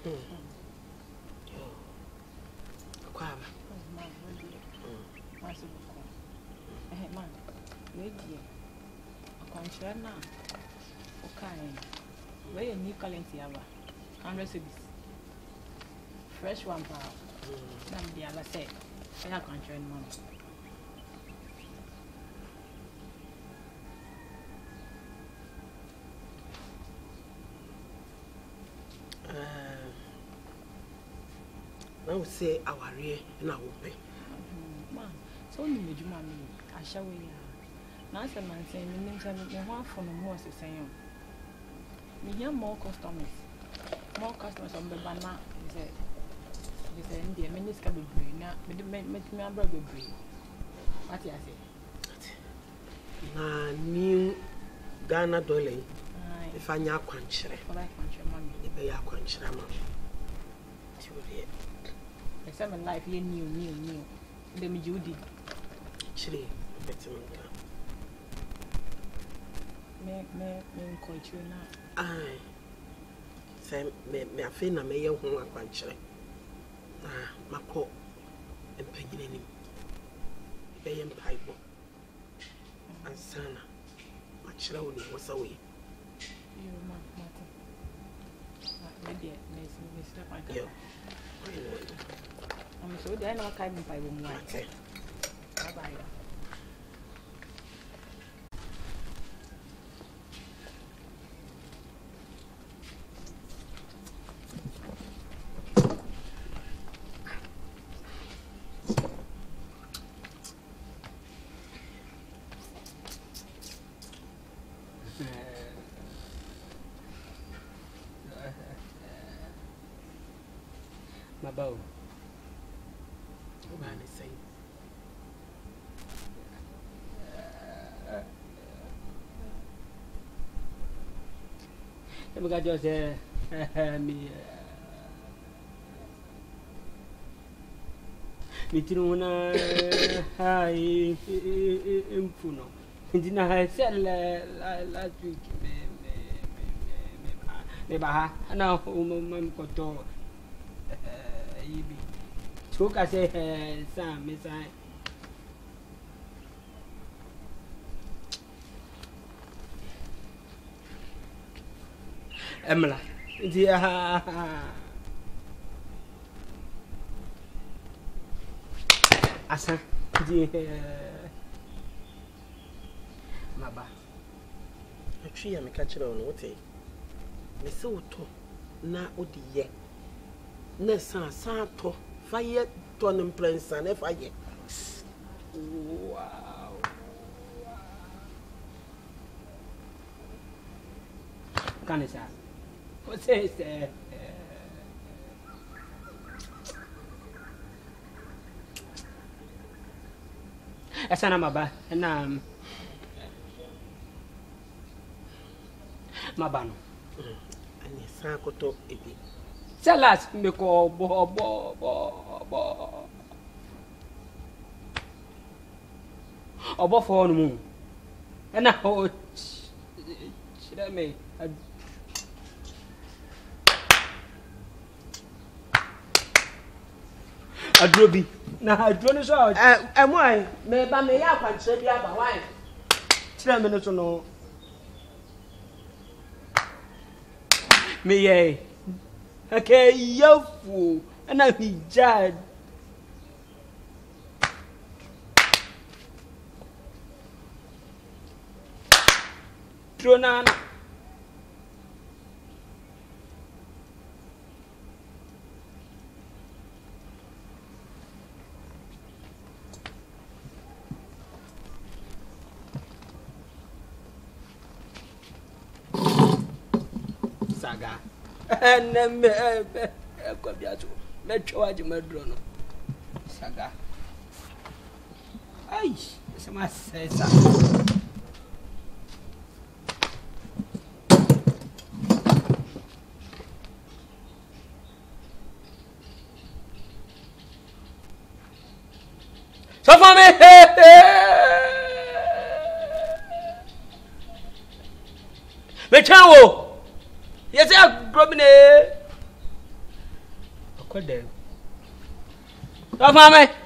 Kwaba. Man, lady, a concher now. Okay, where a new calendar, 100 cities. Fresh one pound. Some the other say, I have concher money. I would say our rear and I will pay. So, you made you, I shall we. Now, some man saying, you mean one from the most saying, we hear more customers on the banana. He said, India, minutes can be brave now, but the men make me a brother brave. What I say? Na new Ghana dolly. If I know quench, for that country, mammy, the bay are quench, mamma. I said, my life, you knew. The me Judy. Chili, better me quite you now. Aye. Say, me a fin a mayor who are quench. My coat and penny him. Bay and pipe. And Sana, my children was away. You, Martin. Maybe Mr. Michael. I'm so then I'll come by one. Bye. My bow. Man is saying, we got just me too. I impuno. Didn't I sell last week? Never. Now, got to. Spoke as a Sam, Miss I. Emma, dear. Asa, dear. Maba. A tree and a catcher on what a Miss Soto, na odi. Nessa Santo, fire, Tonem Prince, and if I get. Wow. Can I say? What says Asana Maba, and Mabano. And yes, Sankoto, it be. Tell us, me call bo. Obo for the moon. And now, should I make a droby? Now, I don't know. And why? Maybe I may have a trade about why. 10 minutes or no. Me, okay, yo fool, and I be judged. Tronan. Saga. And then Metroid Madrono. Saga. Ay, some says. So for me, Metroid. Yes, I'm grubbing it. Kɔ dɛ. Dɔ fa me.